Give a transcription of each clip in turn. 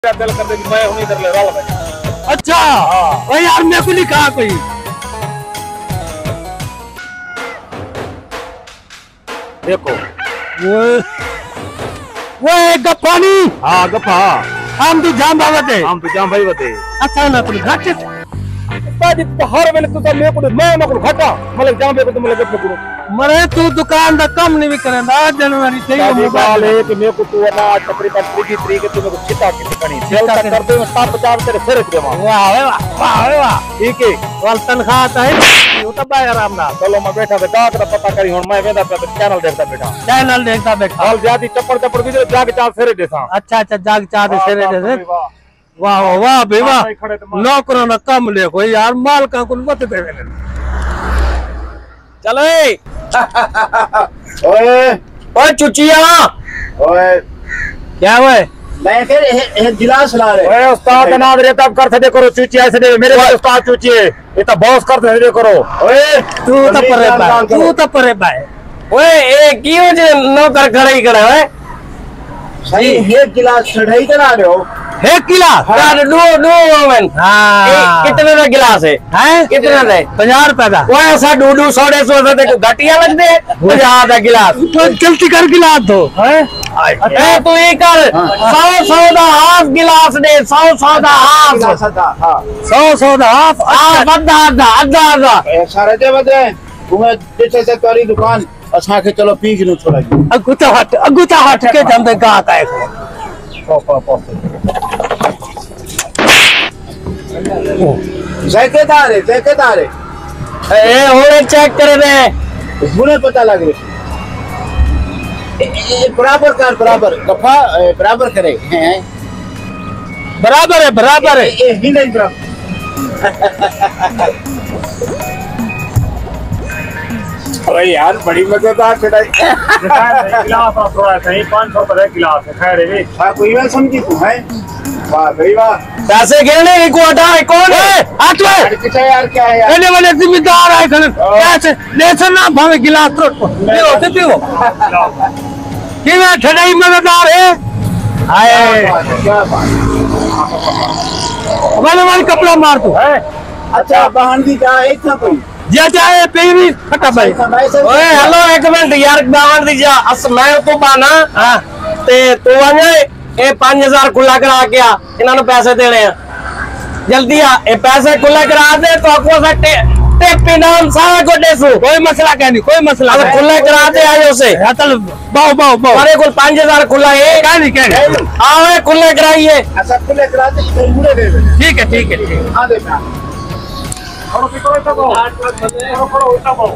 दिल कर दे कि मैं उन्हीं इधर ले रहा हूं। अच्छा भाई यार मेरे को नहीं कहा कोई। देखो वो एक गप्पा नहीं। हाँ गप्पा हम तो जाम बाबा थे। हम तो जाम भाई बते अच्छा ना तुम घाटे ताजी तो हर वेले तू तो मेरे को मैं ना को घाटा मतलब जाम बे को तुम लगे करो मरे तू दुकान दा कम नहीं करेंदा जनवरी से ये मोबाइल है कि मेरे को तू ना तकरीबन 3 तरीके तू मेरे को चिता की कणी सेल कर दे मैं 750 तेरे सिर पे मां वाह वाह ठीक है वाल तनख्वाह तो है वो तो बाय आराम ना चलो मैं बैठा था डाक दा पता करी हुन मैं वेदा पे चैनल देखता बैठा हाल जाती चप्पड़ भी जाके चाल सिरे देसा अच्छा जाग चाह दे सिरे दे वाह वाह भाई वाह नौकरों ना कम ले कोई यार माल का कुल मत दे चलो ओए चुचिया ओए क्या हुआ मैं फिर एक गिलास ला रहे ओए उस्ताद नाद रे तब कर दे करो चुची ऐसे दे मेरे उस्ताद चुची है ये तो बॉस कर दे करो ओए तू तो परे भाई ओए ए क्यों जे नौकर खड़ा ही खड़ा है सही एक गिलास चढ़ाई करा रहे हो एक गिलास यार नो मोमेन हां कितने का गिलास है कितना है 50 रुपए का वो ऐसा डूडू 150 से घटिया लग दे 50 का गिलास तो जल्दी कर गिलास दो हैं ए तू ये कर 100 दा हाफ गिलास दे 100 दा हाफ हां 100 दा हाफ आधा सारे दे बदे तुम्हें जैसे से तोरी दुकान अच्छा के चलो पी के नो छोड़ा अगुता हट के जंदे गात आए जैकेदार है ए होने चेक कर दे मुझे पता लग रही बराबर कफा बराबर करे हैं बराबर है ये ही नहीं बराबर अरे यार बड़ी मजेदार चढ़ाई गिलास और थोड़ा सही 500 पर गिलास है खैर है हां कोई बात समझी तू है वाह भाई वाह पैसे गिरने को हटा कौन है हाथ में कितना यार क्या है यार पहले वाले जिम्मेदार है खन पैसे लेसन ना भावे गिलास तो पियो कि मैं ठड़ाई मजेदार है हाय क्या बात वाले कपड़ा मार तू है अच्छा बहन दी जा एक था कोई जा जाए पेरी फटा भाई ओए हेलो एक मिनट यार बावन दी जा अस मैं तो बाना हां ते तू आने ए 5000 खुला करा के आ इना नु पैसे देने हैं जल्दी आ ए पैसे खुला करा दे तो आपको से टेपी नाम सारा को देसु कोई मसला नहीं कोई मसला नहीं खुला करा दे आयो से चल बाओ अरे कुल 5000 खुला है क्या नहीं आओ खुला कराइए अच्छा खुले करा दे इधर मुड़े दे ठीक है हां दे और पिको तो थोड़ा उल्टा बोल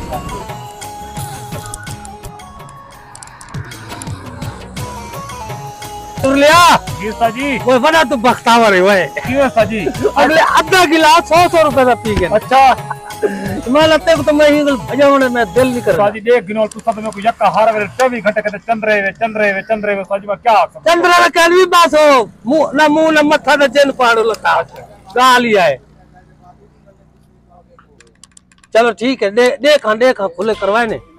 लिया जी उस्ताद जी वो बना तो बख्तावर है वो क्यों उस्ताद जी अगले आधा गिलास 100 रुपए का पी गए अच्छा मैं लगता है तो मैं ही भजाने में दिल नहीं कर उस्ताद जी देख गिनो तू सब में को यक्का हर वेले 24 घंटे कहते चंद्रे वे उस्ताद जी मैं क्या चंद्रा में कल भी बास हो मुंह ना मत्था ना चेन पाड़ो लता गा लिया है चलो ठीक है देखा खुले करवाए ने